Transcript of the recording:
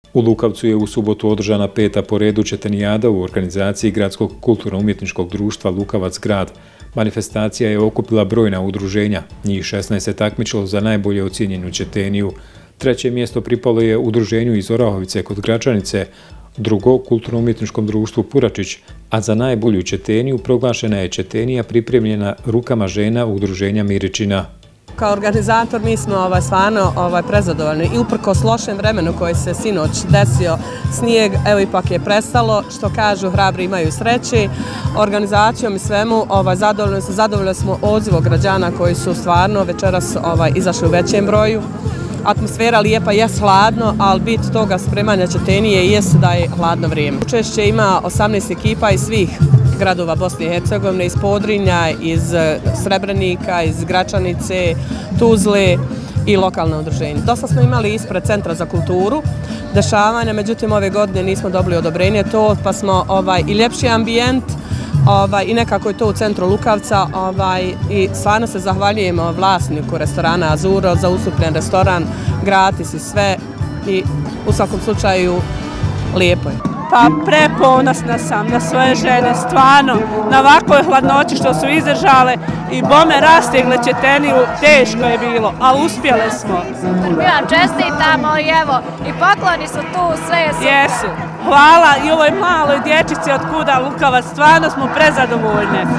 U Lukavcu je u subotu održana 5. po redu Četenijada u organizaciji Gradskog kulturno-umjetničkog društva Lukavac grad. Manifestacija je okupila brojna udruženja, njih 16 se takmičilo za najbolje ocijenjenu četeniju. Treće mjesto pripalo je udruženju iz Orahovice kod Gračanice, drugo kulturno-umjetničkom društvu Puračić, a za najbolju četeniju proglašena je četenija pripremljena rukama žena udruženja Miričina. Kao organizator mi smo stvarno prezadovoljni i uprkos lošem vremenu koji se sinoć desio snijeg, evo ipak je prestalo, što kažu hrabri imaju sreće. Organizacijom i svemu zadovoljni smo odzivom građana koji su stvarno večeras izašli u većem broju. Atmosfera lijepa, jest hladno, ali bit toga spremanja četenije jest da je hladno vrijeme. Učešće ima 18 ekipa iz svih gradova Bosne i Hercegovine, iz Podrinja, iz Srebrenika, iz Gračanice, Tuzle i lokalne udruženje. Dosta smo imali ispred Centra za kulturu dešavanja, međutim ove godine nismo dobili odobrenje to, pa smo i ljepši ambijent i nekako je to u centru Lukavca i stvarno se zahvaljujemo vlasniku restorana Azuro za ustupljen restoran, gratis i sve i u svakom slučaju lijepo je. Pa preponosna sam na svoje žene, stvarno, na ovakvoj hladnoći što su izdržale i bome rastegle četeniju, teško je bilo, ali uspjele smo. Mi vam čestitamo i evo, i pokloni su tu, sve je super. Jesu. Hvala i ovoj maloj dječici od kuda Lukavac, stvarno smo prezadovoljne.